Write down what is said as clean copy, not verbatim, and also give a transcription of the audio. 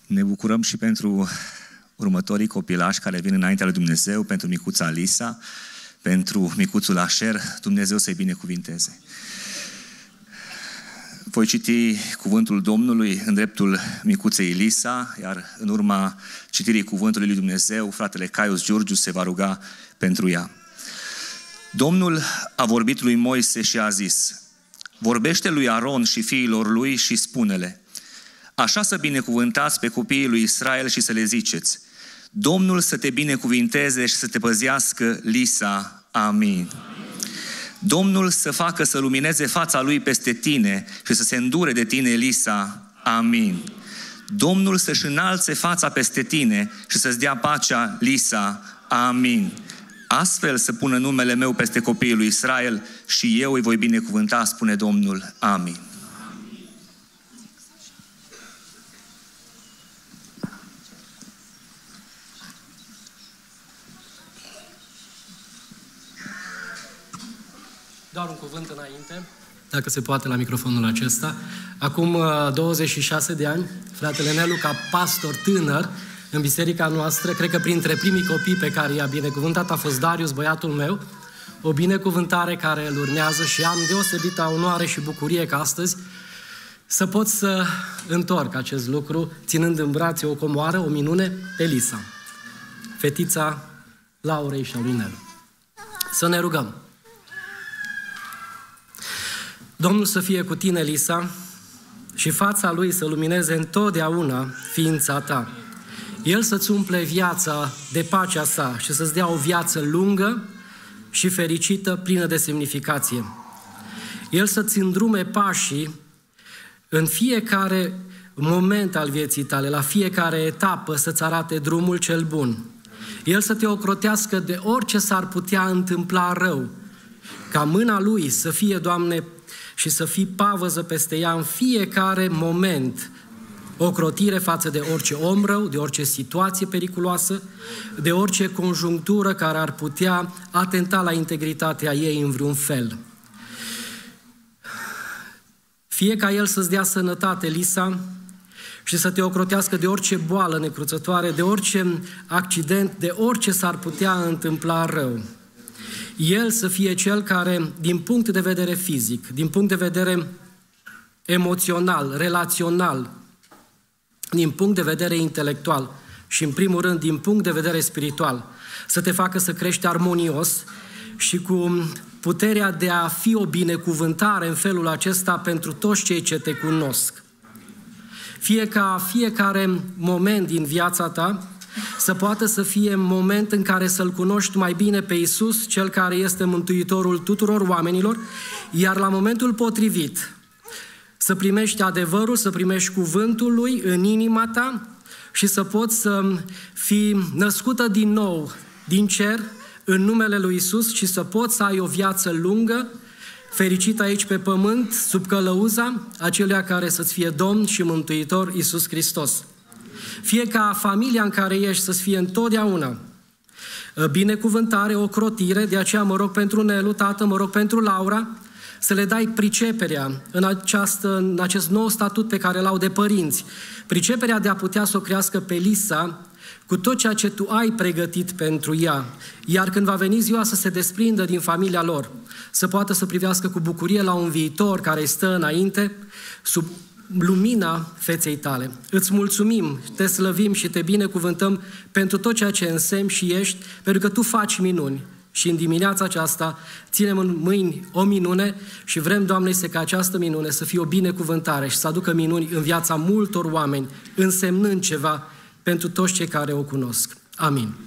Ne bucurăm și pentru următorii copilași care vin înaintea lui Dumnezeu, pentru micuța Alisa, pentru micuțul Asher. Dumnezeu să-i binecuvinteze. Voi citi cuvântul Domnului în dreptul micuței Elisa, iar în urma citirii cuvântului lui Dumnezeu, fratele Caius Giurgiu se va ruga pentru ea. Domnul a vorbit lui Moise și a zis: vorbește lui Aron și fiilor lui și spune-le: așa să binecuvântați pe copiii lui Israel și să le ziceți: Domnul să te binecuvinteze și să te păzească, Lisa. Amin. Domnul să facă să lumineze fața lui peste tine și să se îndure de tine, Lisa. Amin. Domnul să-și înalțe fața peste tine și să-ți dea pacea, Lisa. Amin. Astfel să pună numele meu peste copiii lui Israel și eu îi voi binecuvânta, spune Domnul. Amin. Doar un cuvânt înainte, dacă se poate, la microfonul acesta. Acum 26 de ani, fratele Nelu, ca pastor tânăr în biserica noastră, cred că printre primii copii pe care i-a binecuvântat a fost Darius, băiatul meu, o binecuvântare care îl urmează și am deosebită onoare și bucurie că astăzi să pot să întorc acest lucru, ținând în brațe o comoară, o minune, Elisa, fetița Laurei și a lui Nelu. Să ne rugăm. Domnul să fie cu tine, Elisa, și fața Lui să lumineze întotdeauna ființa ta. El să-ți umple viața de pacea sa și să-ți dea o viață lungă și fericită, plină de semnificație. El să-ți îndrume pașii în fiecare moment al vieții tale, la fiecare etapă să-ți arate drumul cel bun. El să te ocrotească de orice s-ar putea întâmpla rău, ca mâna Lui să fie, Doamne, și să fii pavăză peste ea în fiecare moment, ocrotire față de orice om rău, de orice situație periculoasă, de orice conjunctură care ar putea atenta la integritatea ei în vreun fel. Fie ca El să-ți dea sănătate, Lisa, și să te ocrotească de orice boală necruțătoare, de orice accident, de orice s-ar putea întâmpla rău. El să fie Cel care, din punct de vedere fizic, din punct de vedere emoțional, relațional, din punct de vedere intelectual și, în primul rând, din punct de vedere spiritual, să te facă să crești armonios și cu puterea de a fi o binecuvântare în felul acesta pentru toți cei ce te cunosc. Fie ca fiecare moment din viața ta să poată să fie moment în care să-L cunoști mai bine pe Iisus, Cel care este Mântuitorul tuturor oamenilor, iar la momentul potrivit să primești adevărul, să primești cuvântul Lui în inima ta și să poți să fii născută din nou din cer în numele Lui Iisus și să poți să ai o viață lungă, fericită aici pe pământ, sub călăuza aceluia care să-ți fie Domn și Mântuitor Iisus Hristos. Fie ca familia în care ești să-ți fie întotdeauna binecuvântare, ocrotire, de aceea mă rog pentru Nelu, tată, mă rog pentru Laura, să le dai priceperea în acest nou statut pe care l-au de părinți, priceperea de a putea să o crească pe Lisa cu tot ceea ce tu ai pregătit pentru ea, iar când va veni ziua să se desprindă din familia lor, să poată să privească cu bucurie la un viitor care îi stă înainte, sub lumina feței tale. Îți mulțumim, te slăvim și te binecuvântăm pentru tot ceea ce însemni și ești, pentru că tu faci minuni. Și în dimineața aceasta ținem în mâini o minune și vrem, Doamne, ca această minune să fie o binecuvântare și să aducă minuni în viața multor oameni, însemnând ceva pentru toți cei care o cunosc. Amin.